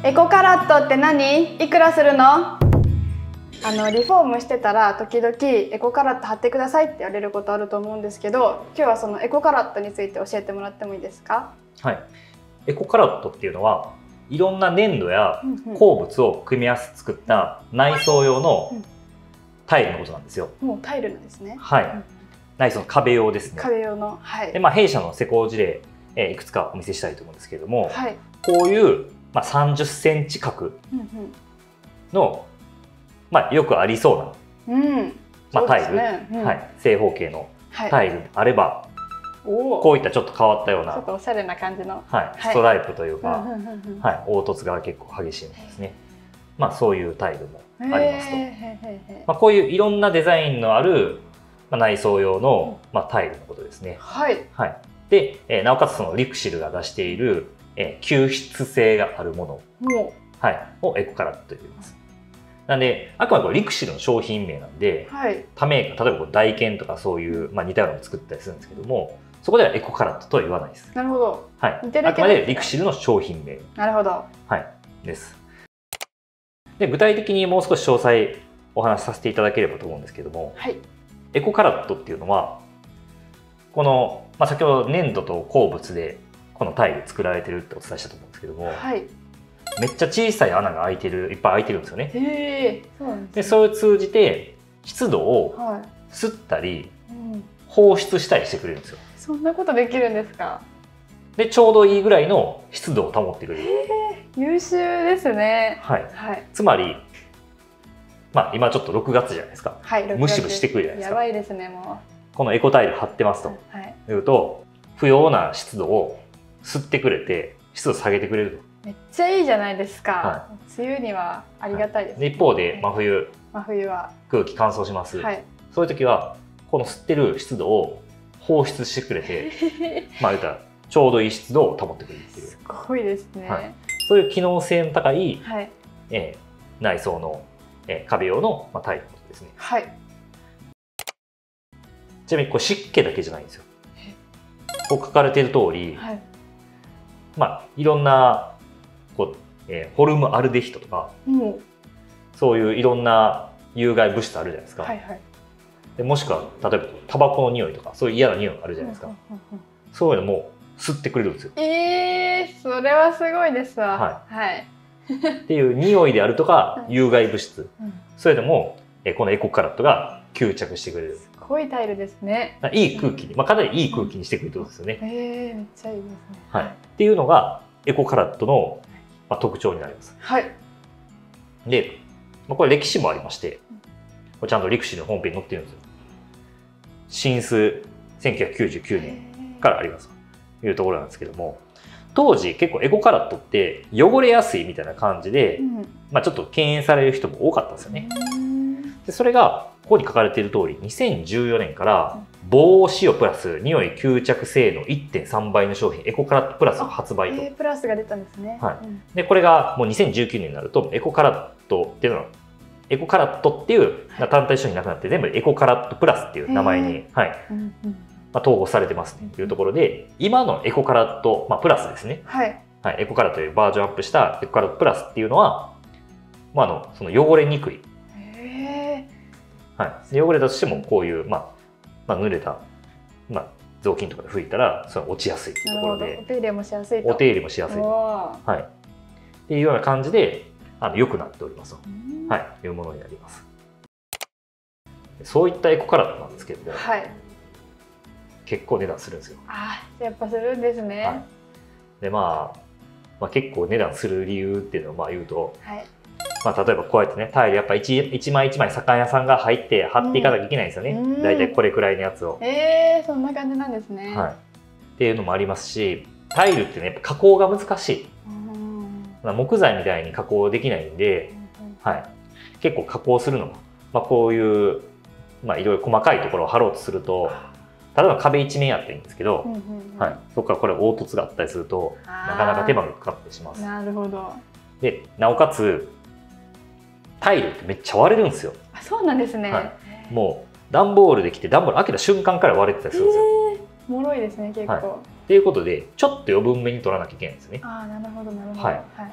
エコカラットって何？いくらするの？リフォームしてたら時々エコカラット貼ってくださいって言われることあると思うんですけど、今日はそのエコカラットについて教えてもらってもいいですか？ はい。エコカラットっていうのはいろんな粘土や鉱物を組み合わせて作った内装用のタイルのことなんですよ。 もうタイルなんですね。 はい。内装の壁用ですね。 壁用の。はい。 で、弊社の施工事例、いくつかお見せしたいと思うんですけれども、 はい、 こういう、30センチ角の、よくありそうな、タイル、正方形のタイルであれば、こういったちょっと変わったような、 ちょっとおしゃれな感じの、 ストライプというか、凹凸が結構激しいものですね。そういうタイルもありますと。こういういろんなデザインのある内装用のタイルのことですね。 はい。 で、なおかつそのリクシルが出している吸湿性があるものをエコカラットと言います。なんで、あくまでこれリクシルの商品名なんで、他メーカー、例えばダイケンとかそういう、似たようなのを作ったりするんですけども、そこではエコカラットとは言わないです。 なるほど。 あくまでリクシルの商品名。 なるほど。 です。で、具体的にもう少し詳細お話しさせていただければと思うんですけども、エコカラットっていうのは、この、先ほど粘土と鉱物でこのタイル作られてるってお伝えしたと思うんですけども、めっちゃ小さい穴がいっぱい開いてるんですよね。で、それを通じて湿度を吸ったり、放出したりしてくれるんですよ。 そんなことできるんですか？ で、ちょうどいいぐらいの湿度を保ってくれる。 優秀ですね。 つまり、今ちょっと6月じゃないですか。ムシムシしてくるじゃないですか。 やばいですね、もう。このエコタイル貼ってますと。いうと、不要な湿度を吸ってくれて、湿度下げてくれると。 めっちゃいいじゃないですか。梅雨にはありがたいです。 一方で真冬は空気乾燥します。そういう時はこの吸ってる湿度を放出してくれて、言ったらちょうどいい湿度を保ってくれるっていう。 すごいですね。 そういう機能性の高い内装の壁用のタイルのことですね。ちなみにこれ湿気だけじゃないんですよ。こう書かれている通り、いろんなホルムアルデヒドとか、そういういろんな有害物質あるじゃないですか。でもしくは例えばタバコの匂いとかそういう嫌な匂いあるじゃないですか。そういうのも吸ってくれるんですよ。 それはすごいですわ。 っていう匂いであるとか有害物質、それでもこのエコカラットが吸着してくれる。 すごいタイルですね。 いい空気に、かなりいい空気にしてくれるってことですよね。 めっちゃいいですね。 っていうのがエコカラットの特徴になります。で、これ歴史もありまして、これちゃんとリクシルのホームページに載ってるんですよ。新数1999年からありますというところなんですけども、当時結構エコカラットって汚れやすいみたいな感じで、ちょっと敬遠される人も多かったんですよね。で、それがここに書かれている通り、2014年から防使用プラス匂い吸着性能 1.3 倍の商品エコカラットプラスを発売と。 プラスが出たんですね。 で、これがもう2019年になるとエコカラットっていうのはエコカラットっていう単体商品なくなって全部エコカラットプラスっていう名前に統合されてますねというところで、今のエコカラット、プラスですね。エコカラットというバージョンアップしたエコカラットプラスっていうのは、その汚れにくい。汚れたとしてもこういう、濡れた、雑巾とかで拭いたらそれ落ちやすいというところで、 お手入れもしやすいと。 お手入れもしやすいっていうような感じで良くなっておりますと、いうものになります。そういったエコカラットなんですけれども、結構値段するんですよ。 やっぱするんですね。 で、結構値段する理由っていうのを言うと、例えばこうやってね、タイルやっぱ一枚一枚左官屋さんが入って貼っていかなきゃいけないんですよね。だいたいこれくらいのやつを。 そんな感じなんですね。 っていうのもありますし、タイルってね、やっぱ加工が難しい。木材みたいに加工できないんで、結構加工するのも、こういう、いろいろ細かいところを貼ろうとすると、ただの壁一面やってるんですけど、そこからこれ凹凸があったりするとなかなか手間がかかってしまう。 なるほど。 で、なおかつタイルってめっちゃ割れるんですよ。 そうなんですね。 もう段ボールできて段ボール開けた瞬間から割れてたりするんですよ。 脆いですね、結構。 っていうことでちょっと余分目に取らなきゃいけないんですね。 なるほどなるほど。っ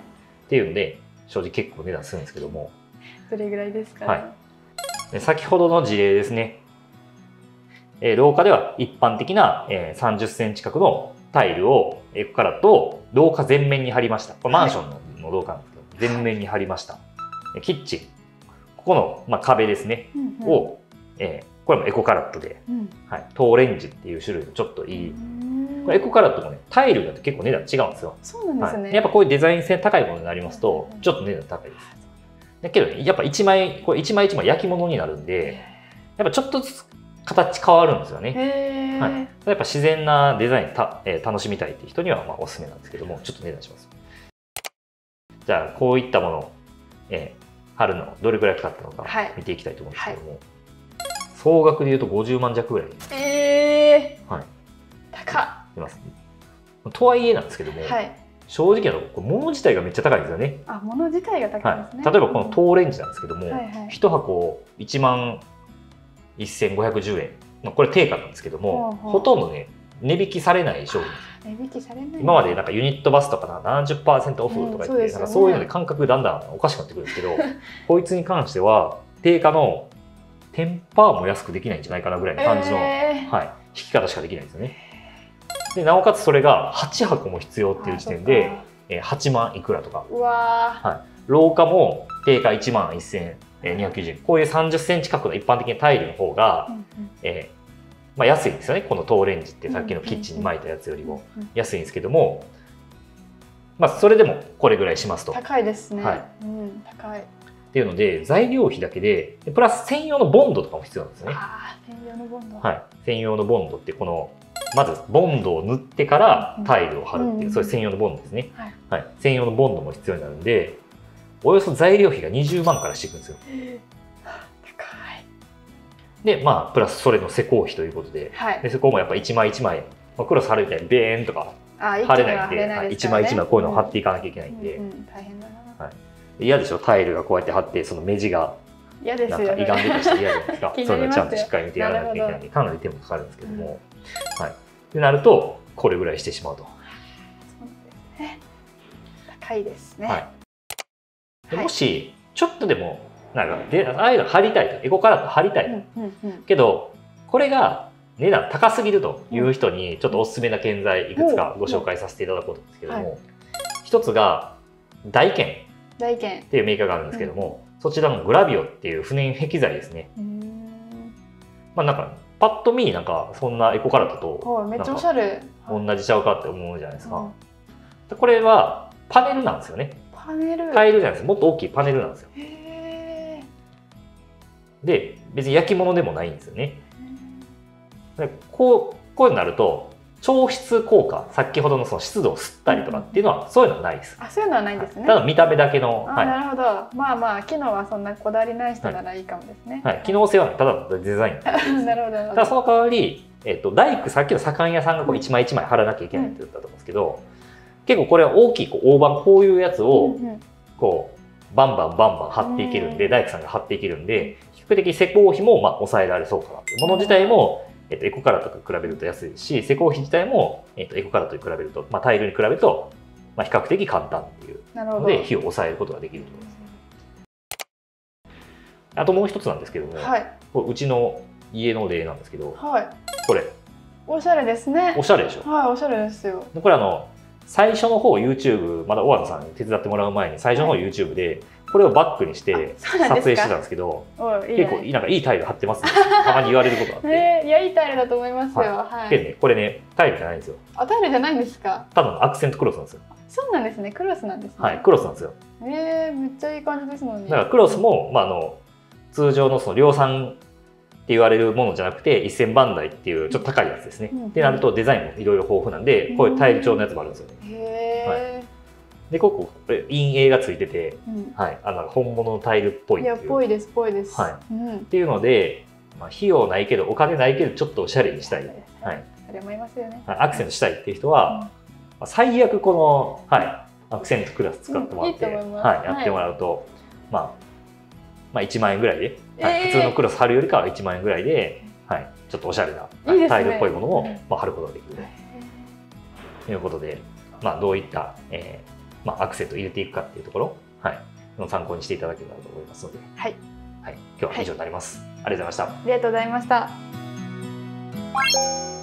っていうんで正直結構値段するんですけども。 どれぐらいですかね。 はい、で先ほどの事例ですね。廊下では一般的な30センチ角のタイルをエコカラットを廊下全面に貼りました。これマンションの廊下なんですけど、全面に貼りました。キッチン、ここの、壁ですね、を、これもエコカラットで、はい、トーレンジっていう種類のちょっといい、これエコカラットもね、タイルだと結構値段違うんですよ。 そうなんですね。 はい、やっぱこういうデザイン性高いものになりますと、ちょっと値段高いです。だけど、やっぱ一枚一枚焼き物になるんで、やっぱちょっとずつ形変わるんですよね。はい、やっぱ自然なデザイン楽しみたいっていう人にはおすすめなんですけども、ちょっと値段します。じゃあこういったものを、貼るのどれぐらいかかったのか見ていきたいと思うんですけども、総額でいうと50万弱ぐらい。はい、高っ。います。とはいえなんですけども、正直なところ物自体がめっちゃ高いんですよね。 あ、物自体が高いですね。 例えばこのトーレンジなんですけども、1箱1万1510円、これ定価なんですけども、ほとんどね値引きされない商品。 値引きされない。 今までなんかユニットバスとかな 70% オフとか言って、そういうので感覚だんだんおかしくなってくるんですけど、こいつに関しては定価の 10% も安くできないんじゃないかなぐらいの感じの、引き方しかできないんですよね。でなおかつそれが8箱も必要っていう時点で8万いくらとか。廊下も定価1万1290円。こういう30センチ角の一般的なタイルの方が安いんですよね。このトーレンジってさっきのキッチンに巻いたやつよりも安いんですけども、それでもこれぐらいしますと。 高いですね。高い。 っていうので材料費だけでプラス専用のボンドとかも必要なんですよね。 専用のボンド。 はい。専用のボンドってこのまずボンドを塗ってからタイルを貼るっていうそういう専用のボンドですね。はい。専用のボンドも必要になるんで、およそ材料費が20万からしていくんですよ。でプラスそれの施工費ということで、施工もやっぱ一枚一枚、クロス貼るみたいにベーンとか貼れないんで、一枚一枚こういうのを貼っていかなきゃいけないんで、 大変だな。 嫌でしょ、タイルがこうやって貼ってその目地が嫌ですよね。 なんか歪んでたりして嫌じゃないですか。そういうのちゃんとしっかり見てやらなきゃいけないんで、かなり手もかかるんですけども、ってなるとこれぐらいしてしまうと。 そうですね。高いですね。 もしちょっとでもなんかああいうの貼りたいと、エコカラット貼りたいと、けどこれが値段高すぎるという人にちょっとおすすめな建材いくつかご紹介させていただこうと思うんですけども、一つが大建っていうメーカーがあるんですけども、そちらのグラビオっていう不燃壁材ですね。なんかパッと見なんかそんなエコカラットとめっちゃおしゃれ同じちゃうかって思うじゃないですか。これはパネルなんですよね。タイルじゃないです。もっと大きいパネルなんですよ。で別に焼き物でもないんですよね。でこういうのになると調湿効果、先ほどのその湿度を吸ったりとかっていうのはそういうのはないです。 そういうのはないんですね。 ただ見た目だけの。 なるほど。機能はそんなこだわりない人ならいいかもですね。 機能性はただのデザイン。 なるほど。 ただその代わり大工、さっきの左官屋さんがこう一枚一枚貼らなきゃいけないって言ったと思うんですけど、結構これは大きい大判、こういうやつをこうバンバン貼っていけるんで、大工さんが貼っていけるんで、比較的施工費も抑えられそうかなという。もの自体もエコカラットと比べると安いし、施工費自体もエコカラットに比べると、タイルに比べると比較的簡単っていうので費用を抑えることができると思います。あともう一つなんですけども、これうちの家の例なんですけど、これおしゃれですね。 おしゃれでしょ。 おしゃれですよ。 これ最初の方 YouTube、まだ大和さんに手伝ってもらう前に最初の方 YouTube でこれをバックにして撮影してたんですけど、結構なんかいいタイル貼ってますね。たまに言われることがあって。 いや、いいタイルだと思いますよ。 これね、タイルじゃないんですよ。 タイルじゃないんですか。 ただのアクセントクロスなんですよ。 そうなんですね。クロスなんですね。 はい、クロスなんですよ。 めっちゃいい感じですもんね。 だからクロスも通常のその量産って言われるものじゃなくて1000番台っていうちょっと高いやつですね。ってなるとデザインもいろいろ豊富なんで、こういうタイル調のやつもあるんですよね。でこれ陰影がついてて、本物のタイルっぽいっていう。 ぽいですぽいです。 っていうので、費用ないけどお金ないけどちょっとおしゃれにしたい。 それもいますよね。 アクセントしたいっていう人は最悪このアクセントクラス使ってもらってやってもらうと1万円ぐらいで、普通のクロス貼るよりかは1万円ぐらいで、ちょっとおしゃれなタイルっぽいものを貼ることができるということで、どういったアクセントを入れていくかっていうところ、はい、の参考にしていただけたらと思いますので、はい、はい、今日は以上になります。ありがとうございました。 ありがとうございました。